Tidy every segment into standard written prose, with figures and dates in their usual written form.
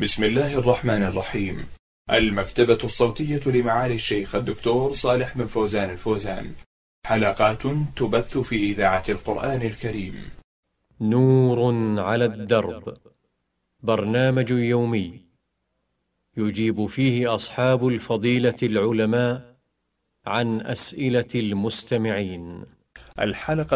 بسم الله الرحمن الرحيم. المكتبة الصوتية لمعالي الشيخ الدكتور صالح بن فوزان الفوزان، حلقات تبث في إذاعة القرآن الكريم. نور على الدرب، برنامج يومي يجيب فيه أصحاب الفضيلة العلماء عن أسئلة المستمعين. الحلقة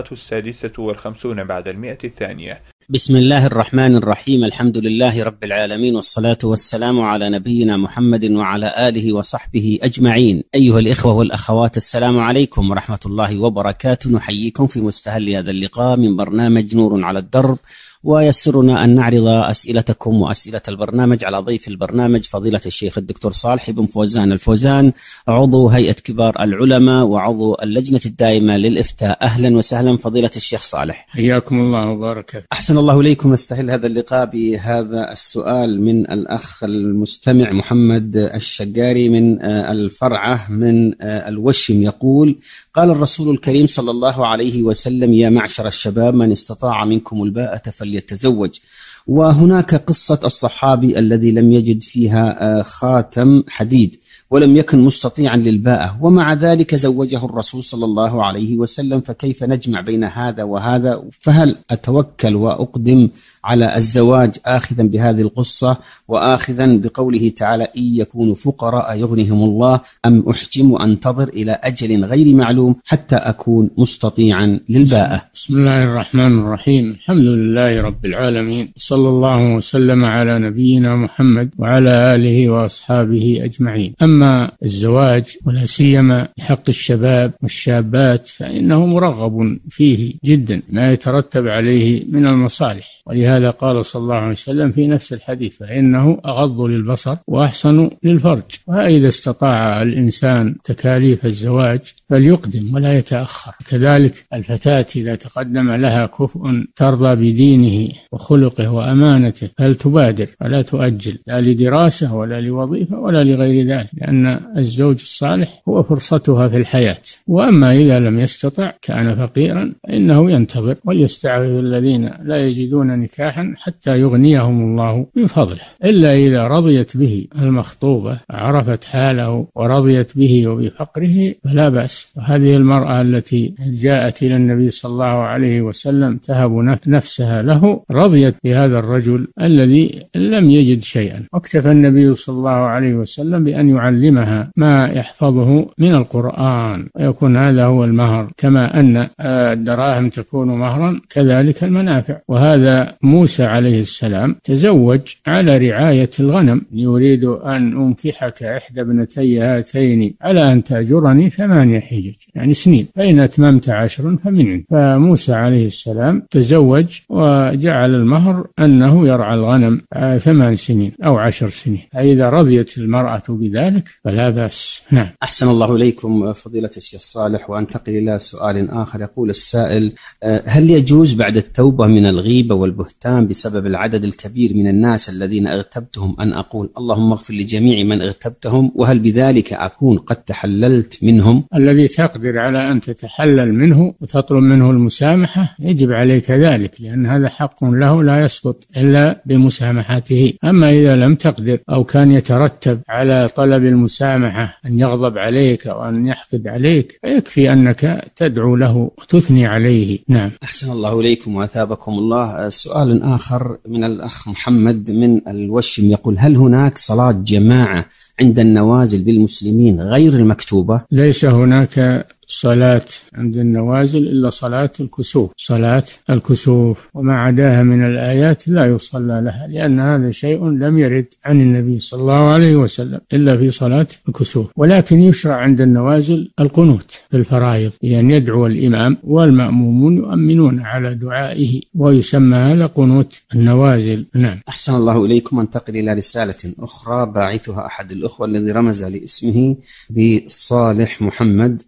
56 بعد 100. بسم الله الرحمن الرحيم. الحمد لله رب العالمين، والصلاة والسلام على نبينا محمد وعلى آله وصحبه أجمعين. أيها الإخوة والأخوات، السلام عليكم ورحمة الله وبركاته. نحييكم في مستهل هذا اللقاء من برنامج نور على الدرب، ويسرنا أن نعرض أسئلتكم وأسئلة البرنامج على ضيف البرنامج فضيلة الشيخ الدكتور صالح بن فوزان الفوزان، عضو هيئة كبار العلماء وعضو اللجنة الدائمة للإفتاء. أهلا وسهلا فضيلة الشيخ صالح، حياكم الله وبارك. أحسن الله إليكم. نستهل هذا اللقاء بهذا السؤال من الأخ المستمع محمد الشقاري من الفرعة من الوشم، يقول: قال الرسول الكريم صلى الله عليه وسلم: يا معشر الشباب، من استطاع منكم الباءة فليتزوج. وهناك قصة الصحابي الذي لم يجد فيها خاتم حديد ولم يكن مستطيعا للباءة، ومع ذلك زوجه الرسول صلى الله عليه وسلم، فكيف نجمع بين هذا وهذا؟ فهل أتوكل وأقدم على الزواج آخذا بهذه القصة وآخذا بقوله تعالى: إن يكونوا فقراء يغنهم الله، أم أحجم وأنتظر إلى أجل غير معلوم حتى أكون مستطيعا للباءة؟ بسم الله الرحمن الرحيم. الحمد لله رب العالمين، صلى الله وسلم على نبينا محمد وعلى آله وأصحابه أجمعين. أما الزواج ولا سيما بحق الشباب والشابات فإنه مرغب فيه جدا، ما يترتب عليه من المصالح، ولهذا قال صلى الله عليه وسلم في نفس الحديث: فإنه أغض للبصر وأحسن للفرج. وإذا استطاع الإنسان تكاليف الزواج فليقدم ولا يتأخر. كذلك الفتاة إذا تقدم لها كفء ترضى بدينه وخلقه وأمانته فلتبادر ولا تؤجل، لا لدراسة ولا لوظيفة ولا لغير ذلك، لأن الزوج الصالح هو فرصتها في الحياة. وأما إذا لم يستطع كان فقيرا فإنه ينتظر، وليستعفف الذين لا يجدون نكاحا حتى يغنيهم الله من فضله، إلا إذا رضيت به المخطوبة عرفت حاله ورضيت به وبفقره فلا بأس. وهذه المرأة التي جاءت إلى النبي صلى الله عليه وسلم تهب نفسها له رضيت بهذا الرجل الذي لم يجد شيئا، واكتفى النبي صلى الله عليه وسلم بأن يعلمها ما يحفظه من القرآن، ويكون هذا هو المهر، كما أن الدراهم تكون مهرا كذلك المنافع. وهذا موسى عليه السلام تزوج على رعاية الغنم: يريد أن أنكحك إحدى ابنتي هاتين على أن تأجرني 8 حجج، يعني سنين، فإن أتممت 10 فمن عندك. فموسى عليه السلام تزوج وجعل المهر أنه يرعى الغنم 8 سنين أو 10 سنين، فإذا رضيت المرأة بذلك فلا بأس. نعم. أحسن الله إليكم فضيلة الشيخ صالح. وأنتقل إلى سؤال آخر. يقول السائل: هل يجوز بعد التوبة من الغيبة والبهتان بسبب العدد الكبير من الناس الذين اغتبتهم أن أقول اللهم اغفر لجميع من اغتبتهم، وهل بذلك أكون قد تحللت منهم؟ الذي تقدر على أن تتحلل منه وتطلب منه المسامحة يجب عليك ذلك، لأن هذا حق له لا يسقط إلا بمسامحته. أما إذا لم تقدر أو كان يترتب على طلب المسامحة أن يغضب عليك أو أن يحقد عليك فيكفي أنك تدعو له وتثني عليه. نعم. أحسن الله إليكم وأثابكم الله. سؤال آخر من الأخ محمد من الوشم، يقول: هل هناك صلاة جماعة عند النوازل بالمسلمين غير المكتوبة؟ ليس هناك صلاة عند النوازل إلا صلاة الكسوف، صلاة الكسوف، وما عداها من الآيات لا يصلى لها، لأن هذا شيء لم يرد عن النبي صلى الله عليه وسلم إلا في صلاة الكسوف. ولكن يشرع عند النوازل القنوت في الفرائض، بأن يدعو الإمام والمأمومون يؤمنون على دعائه، ويسمى هذا قنوت النوازل. نعم. أحسن الله إليكم. انتقل إلى رسالة أخرى باعثها أحد الأخوة الذي رمز لاسمه بصالح محمد من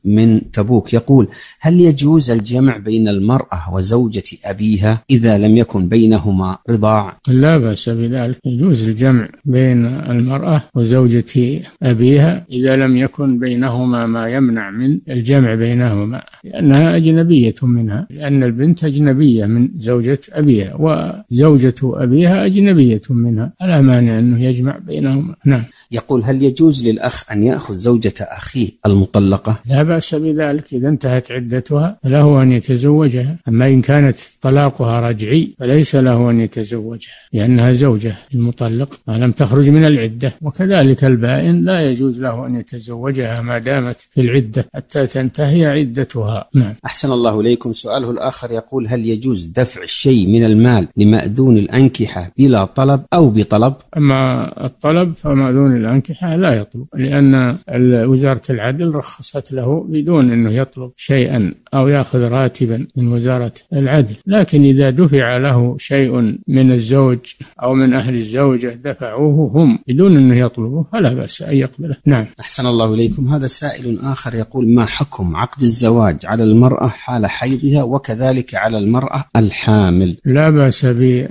من تبوك يقول: هل يجوز الجمع بين المرأة وزوجة أبيها إذا لم يكن بينهما رضاع؟ لا بأس بذلك، يجوز الجمع بين المرأة وزوجة أبيها إذا لم يكن بينهما ما يمنع من الجمع بينهما، لأنها أجنبية منها، لأن البنت أجنبية من زوجة أبيها، وزوجة أبيها أجنبية منها، لا مانع أنه يجمع بينهما. نعم. يقول: هل يجوز للأخ أن يأخذ زوجة أخيه المطلقة؟ لا بأس بذلك، إذا انتهت عدتها فله أن يتزوجها، أما إن كانت طلاقها رجعي فليس له أن يتزوجها، لأنها زوجة المطلق ما لم تخرج من العدة، وكذلك البائن لا يجوز له أن يتزوجها ما دامت في العدة حتى تنتهي عدتها. نعم. أحسن الله إليكم. سؤاله الآخر يقول: هل يجوز دفع شيء من المال لمأذون الأنكحة بلا طلب أو بطلب؟ أما الطلب فمأذون الأنكحة لا يطلب، لأن وزارة العدل رخصت له بدون أنه يطلب شيئا أو يأخذ راتبا من وزارة العدل، لكن إذا دفع له شيء من الزوج أو من أهل الزوجة دفعوه هم بدون أنه يطلبه فلا بأس أن يقبله. نعم. أحسن الله إليكم. هذا سائل آخر يقول: ما حكم عقد الزواج على المرأة حال حيضها وكذلك على المرأة الحامل؟ لا بأس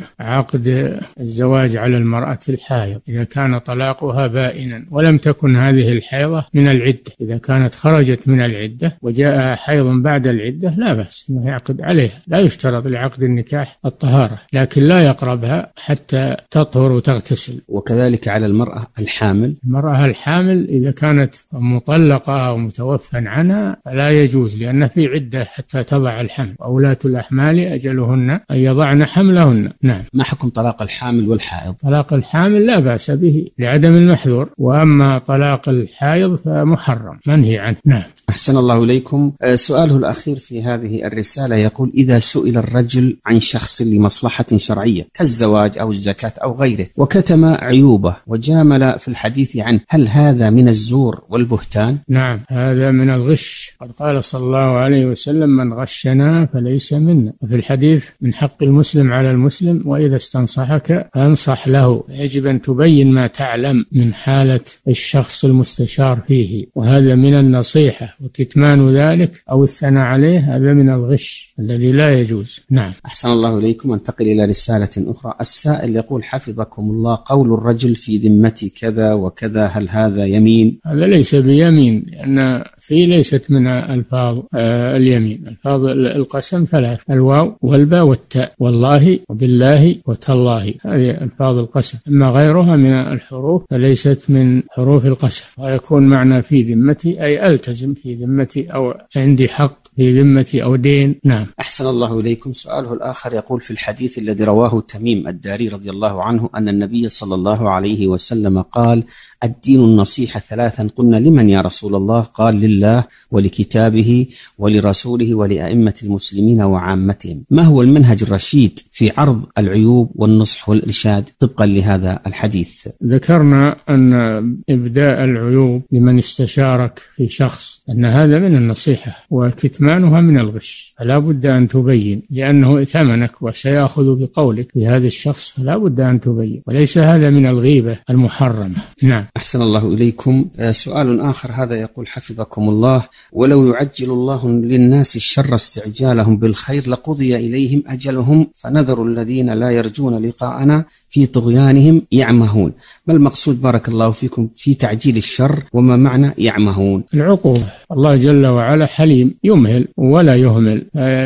بعقد الزواج على المرأة الحائض إذا كان طلاقها بائنا ولم تكن هذه الحيضة من العدة. إذا كانت خرجت من العدة وجاءها حيض بعد العدة لا بأس أنه يعقد عليها، لا يشترط لعقد النكاح الطهارة، لكن لا يقربها حتى تطهر وتغتسل. وكذلك على المرأة الحامل؟ المرأة الحامل إذا كانت مطلقة أو متوفى عنها فلا يجوز، لأن في عدة حتى تضع الحمل، وأولاة الأحمال أجلهن أن يضعن حملهن. نعم. ما حكم طلاق الحامل والحائض؟ طلاق الحامل لا بأس به لعدم المحذور، وأما طلاق الحائض فمحرم منهي عنه. نعم. أحسن الله إليكم. سؤاله الأخير في هذه الرسالة يقول: إذا سئل الرجل عن شخص لمصلحة شرعية كالزواج أو الزكاة أو غيره وكتم عيوبه وجامل في الحديث عنه، هل هذا من الزور والبهتان؟ نعم، هذا من الغش. قد قال صلى الله عليه وسلم: من غشنا فليس منا. وفي الحديث: من حق المسلم على المسلم وإذا استنصحك فانصح له. يجب أن تبين ما تعلم من حالة الشخص المستشار فيه، وهذا من النصيحة، وكتمان ذلك أو الثناء عليه هذا من الغش الذي لا يجوز. نعم. أحسن الله إليكم. انتقل إلى رسالة أخرى. السائل يقول: حفظكم الله، قول الرجل في ذمتي كذا وكذا، هل هذا يمين؟ هذا ليس بيمين، لأن في ليست من ألفاظ اليمين. ألفاظ القسم ثلاث: الواو والباء والتاء، والله وبالله وتالله، هذه ألفاظ القسم. أما غيرها من الحروف فليست من حروف القسم، ويكون معنى في ذمتي أي ألتزم في ذمتي أو عندي حق في ذمتي أو دين. نعم. أحسن الله إليكم. سؤاله الآخر يقول: في الحديث الذي رواه تميم الداري رضي الله عنه أن النبي صلى الله عليه وسلم قال: الدين النصيحة ثلاثا. قلنا: لمن يا رسول الله؟ قال: لله ولكتابه ولرسوله ولأئمة المسلمين وعامتهم. ما هو المنهج الرشيد في عرض العيوب والنصح والإرشاد طبقا لهذا الحديث؟ ذكرنا أن إبداء العيوب لمن استشارك في شخص أن هذا من النصيحة، وكتمانها من الغش، فلا بد أن تبين، لأنه ائتمنك وسيأخذ بقولك لهذا الشخص، فلا بد أن تبين، وليس هذا من الغيبة المحرمة. نعم. أحسن الله إليكم. سؤال آخر هذا يقول: حفظكم الله، ولو يعجل الله للناس الشر استعجالهم بالخير لقضي إليهم أجلهم فنذر الذين لا يرجون لقاءنا في طغيانهم يعمهون. ما المقصود بارك الله فيكم في تعجيل الشر، وما معنى يعمهون؟ العقوبة. الله جل وعلا حليم يمهل ولا يهمل،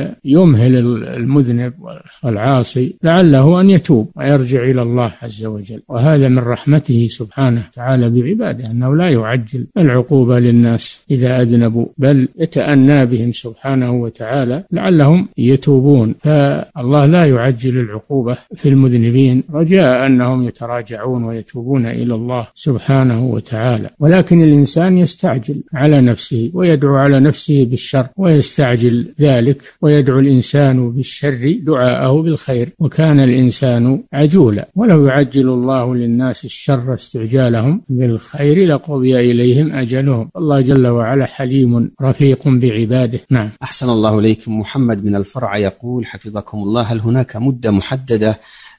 يمهل المذنب والعاصي لعله أن يتوب ويرجع إلى الله عز وجل، وهذا من رحمته سبحانه تعالى بعباده أنه لا يعجل العقوبة للناس إذا أذنبوا، بل يتأنى بهم سبحانه وتعالى لعلهم يتوبون. فالله لا يعجل العقوبة في المذنبين رجاء أنهم يتراجعون ويتوبون إلى الله سبحانه وتعالى، ولكن الإنسان يستعجل على نفسه ويدعو على نفسه بالشر ويستعجل ذلك، ويدعو الإنسان بالشر دعاءه بالخير، وكان الإنسان عجولا. ولو يعجل الله للناس الشر استعجالهم بالخير لقضي إليهم أجلهم. الله جل وعلا حليم رفيق بعباده. نعم. أحسن الله إليكم. محمد من الفرع يقول: حفظكم الله، هل هناك مدة محددة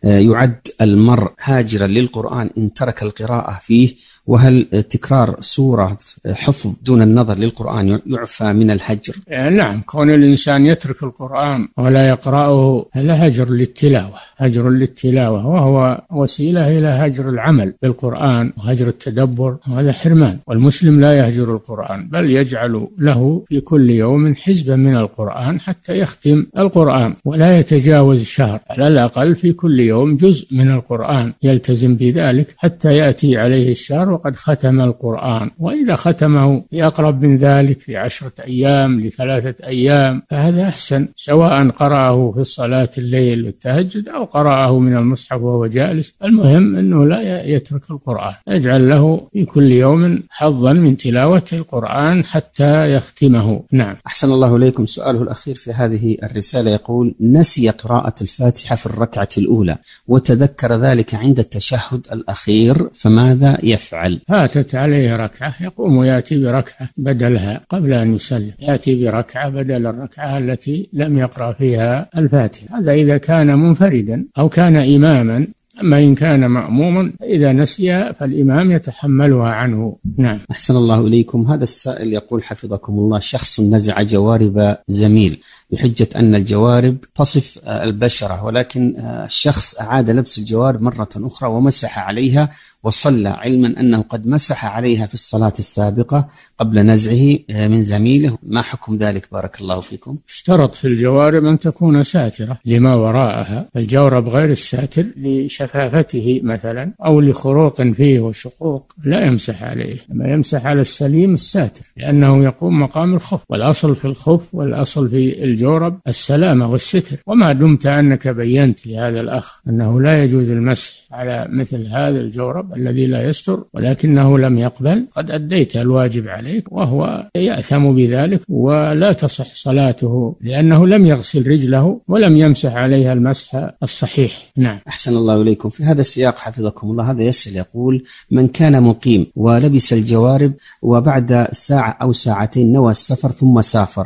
يعد المرء هاجرا للقرآن إن ترك القراءة فيه؟ وهل تكرار سورة حفظ دون النظر للقرآن يعفى من الهجر؟ نعم، كون الإنسان يترك القرآن ولا يقرأه هذا هجر للتلاوة، هجر للتلاوة، وهو وسيلة إلى هجر العمل بالقرآن وهجر التدبر، وهذا حرمان. والمسلم لا يهجر القرآن، بل يجعل له في كل يوم حزبا من القرآن حتى يختم القرآن، ولا يتجاوز شهر، على الأقل في كل يوم جزء من القرآن يلتزم بذلك حتى يأتي عليه الشهر وقد ختم القرآن. وإذا ختمه في أقرب من ذلك في 10 أيام ل3 أيام فهذا أحسن، سواء قرأه في الصلاة الليل والتهجد أو قرأه من المصحف وهو جالس. المهم أنه لا يترك القرآن، يجعل له في كل يوم حظا من تلاوة القرآن حتى يختمه. نعم. أحسن الله إليكم. سؤاله الأخير في هذه الرسالة يقول: نسي قراءة الفاتحة في الركعة الأولى وتذكر ذلك عند التشهد الأخير، فماذا يفعل؟ فاتت عليه ركعة، يقوم ويأتي بركعة بدلها قبل أن يسلم، يأتي بركعة بدل الركعة التي لم يقرأ فيها الفاتحة. هذا إذا كان منفردا أو كان إماما. أما إن كان مأموما إذا نسي فالإمام يتحملها عنه. نعم. أحسن الله إليكم. هذا السائل يقول حفظكم الله: شخص نزع جوارب زميل بحجة أن الجوارب تصف البشرة، ولكن الشخص أعاد لبس الجوارب مرة أخرى ومسح عليها وصلى، علما أنه قد مسح عليها في الصلاة السابقة قبل نزعه من زميله. ما حكم ذلك بارك الله فيكم؟ اشترط في الجوارب أن تكون ساترة لما وراءها، الجورب غير الساتر لشفافته مثلا أو لخروق فيه وشقوق لا يمسح عليه، لما يمسح على السليم الساتر، لأنه يقوم مقام الخف، والأصل في الخف والأصل في الجورب السلامة والستر. وما دمت أنك بينت لهذا الأخ أنه لا يجوز المسح على مثل هذا الجورب الذي لا يستر ولكنه لم يقبل، قد أديت الواجب عليك، وهو يأثم بذلك ولا تصح صلاته لأنه لم يغسل رجله ولم يمسح عليها المسح الصحيح. نعم. أحسن الله إليكم. في هذا السياق حفظكم الله هذا يسأل يقول: من كان مقيم ولبس الجوارب وبعد ساعة أو ساعتين نوى السفر ثم سافر،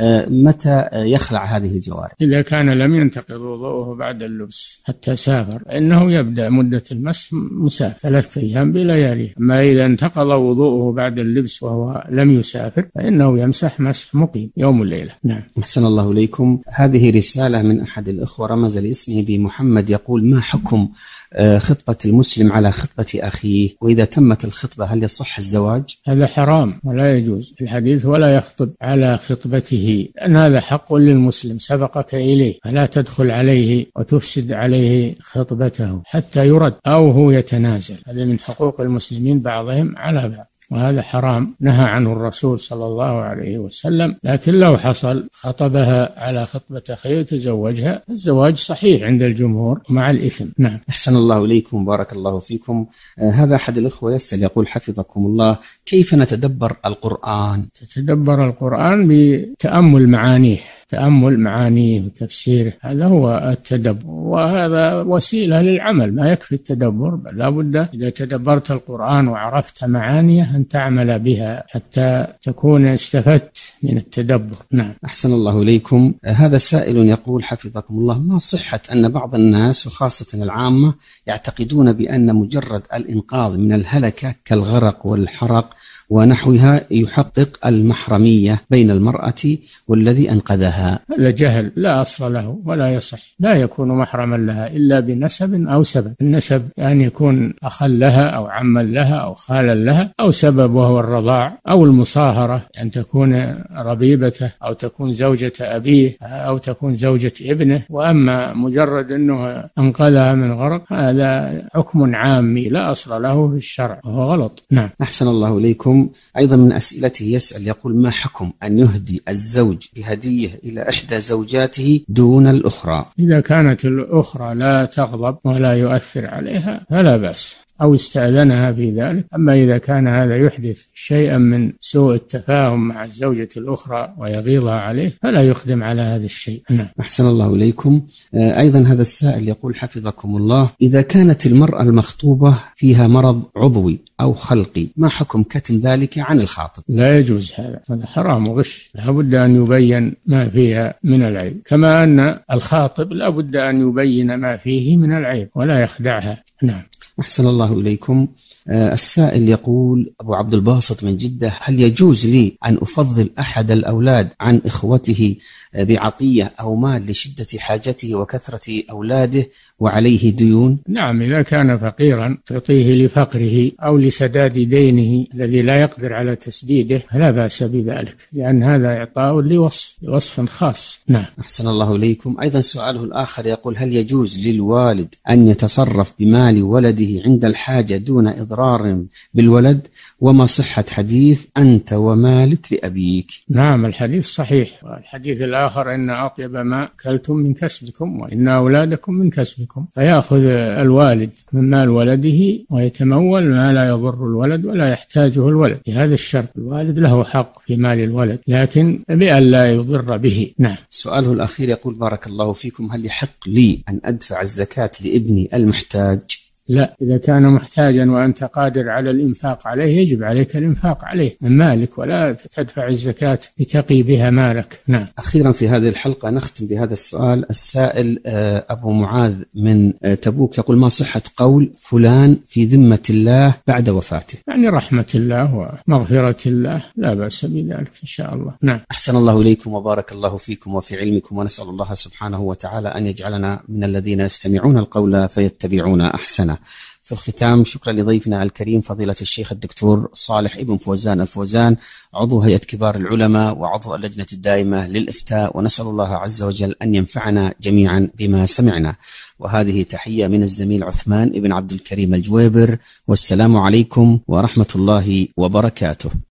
متى يخلع هذه الجوارب؟ إذا كان لم ينتقض وضوءه بعد اللبس حتى سافر فإنه يبدأ مدة المسح مسافر 3 أيام بلياليه. أما إذا انتقض وضوءه بعد اللبس وهو لم يسافر فإنه يمسح مسح مقيم يوم الليلة. نعم. أحسن الله إليكم. هذه رسالة من أحد الإخوة رمز لاسمه بمحمد، يقول: ما حكم خطبة المسلم على خطبة أخيه؟ وإذا تمت الخطبة هل يصح الزواج؟ هذا حرام ولا يجوز في الحديث: ولا يخطب على خطبته، لأن هذا حق للمسلم سبقك إليه، فلا تدخل عليه وتفسد عليه خطبته حتى يرد أو هو يتنازل. هذا من حقوق المسلمين بعضهم على بعض، وهذا حرام نهى عنه الرسول صلى الله عليه وسلم. لكن لو حصل خطبها على خطبة أخيه وتزوجها الزواج صحيح عند الجمهور مع الإثم. نعم. أحسن الله إليكم بارك الله فيكم. هذا أحد الأخوة يسأل يقول حفظكم الله: كيف نتدبر القرآن؟ تتدبر القرآن بتأمل معانيه، تأمل معانيه وتفسيره، هذا هو التدبر، وهذا وسيلة للعمل، ما يكفي التدبر، بل لا بد إذا تدبرت القرآن وعرفت معانيه أن تعمل بها حتى تكون استفدت من التدبر. نعم. أحسن الله إليكم. هذا سائل يقول حفظكم الله: ما صحة أن بعض الناس وخاصة العامة يعتقدون بأن مجرد الإنقاذ من الهلكة كالغرق والحرق ونحوها يحقق المحرمية بين المرأة والذي أنقذها؟ هذا جهل لا أصل له ولا يصح، لا يكون محرما لها إلا بنسب أو سبب. النسب أن يكون أخا لها أو عما لها أو خالا لها، أو سبب وهو الرضاع أو المصاهرة، أن تكون ربيبته أو تكون زوجة أبيه أو تكون زوجة ابنه. وأما مجرد أنه أنقذها من غرق هذا حكم عامي لا أصل له في الشرع وهو غلط. نعم. أحسن الله إليكم. أيضا من أسئلته يسأل يقول: ما حكم أن يهدي الزوج بهدية إلى إحدى زوجاته دون الأخرى؟ إذا كانت الأخرى لا تغضب ولا يؤثر عليها فلا بأس، أو استأذنها في ذلك. أما إذا كان هذا يحدث شيئا من سوء التفاهم مع الزوجة الأخرى ويغيظها عليه فلا يقدم على هذا الشيء. نعم. أحسن الله إليكم. أيضا هذا السائل يقول حفظكم الله: إذا كانت المرأة المخطوبة فيها مرض عضوي أو خلقي ما حكم كتم ذلك عن الخاطب؟ لا يجوز هذا حرام وغش، لا بد أن يبين ما فيها من العيب، كما أن الخاطب لا بد أن يبين ما فيه من العيب ولا يخدعها. نعم. أحسن الله إليكم. السائل يقول أبو عبد الباسط من جدة: هل يجوز لي أن أفضل أحد الأولاد عن إخوته بعطية أو مال لشدة حاجته وكثرة أولاده وعليه ديون؟ نعم، إذا كان فقيرا تعطيه لفقره أو لسداد دينه الذي لا يقدر على تسديده فلا بأس بذلك، لأن هذا إعطاء لوصف خاص. نعم. أحسن الله إليكم. أيضا سؤاله الآخر يقول: هل يجوز للوالد أن يتصرف بمال ولده عند الحاجة دون إضرار بالولد؟ وما صحة حديث أنت ومالك لأبيك؟ نعم، الحديث صحيح، والحديث الآخر: إن أطيب ما أكلتم من كسبكم وإن أولادكم من كسبكم. فيأخذ الوالد من مال ولده ويتمول ما لا يضر الولد ولا يحتاجه الولد، بهذا الشرط الوالد له حق في مال الولد لكن بأن لا يضر به. نعم. سؤاله الأخير يقول: بارك الله فيكم، هل يحق لي أن أدفع الزكاة لابني المحتاج؟ لا، إذا كان محتاجا وأنت قادر على الإنفاق عليه يجب عليك الإنفاق عليه من مالك، ولا تدفع الزكاة لتقي بها مالك. نعم. أخيرا في هذه الحلقة نختم بهذا السؤال. السائل أبو معاذ من تبوك يقول: ما صحة قول فلان في ذمة الله بعد وفاته؟ يعني رحمة الله ومغفرة الله، لا بأس بذلك إن شاء الله. نعم. أحسن الله إليكم وبارك الله فيكم وفي علمكم، ونسأل الله سبحانه وتعالى أن يجعلنا من الذين يستمعون القول فيتبعون أحسنه. في الختام شكرا لضيفنا الكريم فضيلة الشيخ الدكتور صالح ابن فوزان الفوزان، عضو هيئة كبار العلماء وعضو اللجنة الدائمة للإفتاء، ونسأل الله عز وجل أن ينفعنا جميعا بما سمعنا. وهذه تحية من الزميل عثمان ابن عبد الكريم الجويبر، والسلام عليكم ورحمة الله وبركاته.